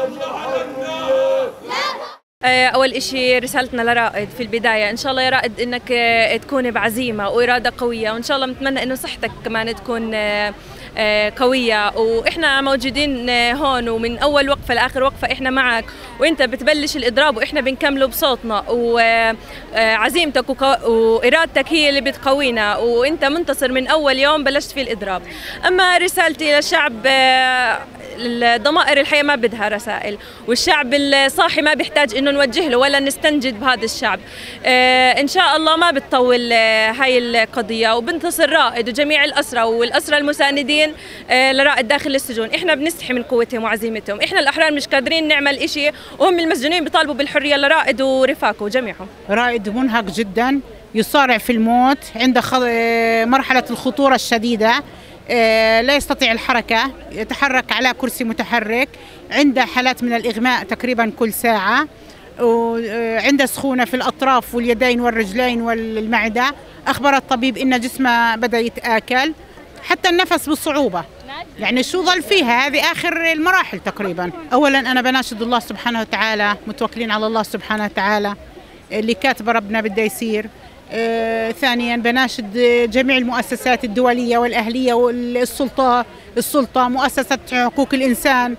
أول إشي رسالتنا لرائد في البداية، إن شاء الله يا رائد إنك تكون بعزيمة وإرادة قوية، وإن شاء الله بنتمنى إنه صحتك كمان تكون قوية، وإحنا موجودين هون ومن أول وقفة لآخر وقفة إحنا معك، وإنت بتبلش الإضراب وإحنا بنكمله بصوتنا، وعزيمتك وإرادتك هي اللي بتقوينا، وإنت منتصر من أول يوم بلشت في الإضراب. أما رسالتي للشعب، الضمائر الحية ما بدها رسائل، والشعب الصاحي ما بيحتاج إنه نوجه له ولا نستنجد بهذا الشعب. إن شاء الله ما بتطول هاي القضية، وبنتصر رائد وجميع الأسرى والأسرى المساندين لرائد داخل السجون. إحنا بنستحي من قوتهم وعزيمتهم، إحنا الأحرار مش قادرين نعمل إشي، وهم المسجونين بيطالبوا بالحرية لرائد ورفاقه وجميعهم. رائد منهك جدا، يصارع في الموت، عنده مرحلة الخطورة الشديدة، لا يستطيع الحركة، يتحرك على كرسي متحرك، عنده حالات من الإغماء تقريبا كل ساعة، وعنده سخونة في الأطراف واليدين والرجلين والمعدة. أخبر الطبيب إن جسمه بدأ يتآكل، حتى النفس بصعوبة. يعني شو ظل فيها؟ هذه آخر المراحل تقريبا. أولا أنا بناشد الله سبحانه وتعالى، متوكلين على الله سبحانه وتعالى، اللي كاتب ربنا بده يصير. ثانيا بناشد جميع المؤسسات الدولية والأهلية والسلطة، مؤسسة حقوق الإنسان،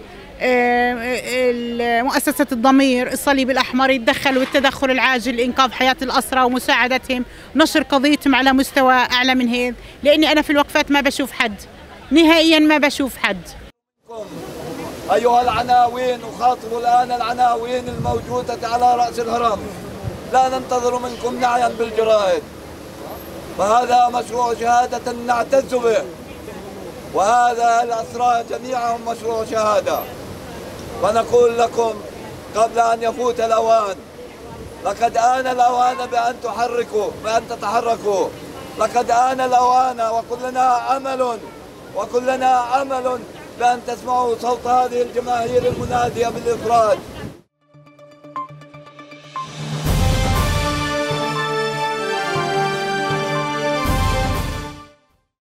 مؤسسة الضمير، الصليب الأحمر يتدخل، والتدخل العاجل لإنقاذ حياة الأسرى ومساعدتهم، نشر قضيتهم على مستوى أعلى من هيك، لأني أنا في الوقفات ما بشوف حد نهائيا، ما بشوف حد. أيها العناوين، أخاطب الآن العناوين الموجودة على رأس الهرم، لا ننتظر منكم نعيا بالجرائد، فهذا مشروع شهادة نعتز به، وهذا الأسرى جميعهم مشروع شهادة. ونقول لكم قبل أن يفوت الأوان، لقد آن الأوان بأن تتحركوا، لقد آن الأوان، وكلنا أمل بأن تسمعوا صوت هذه الجماهير المنادية بالإفراج.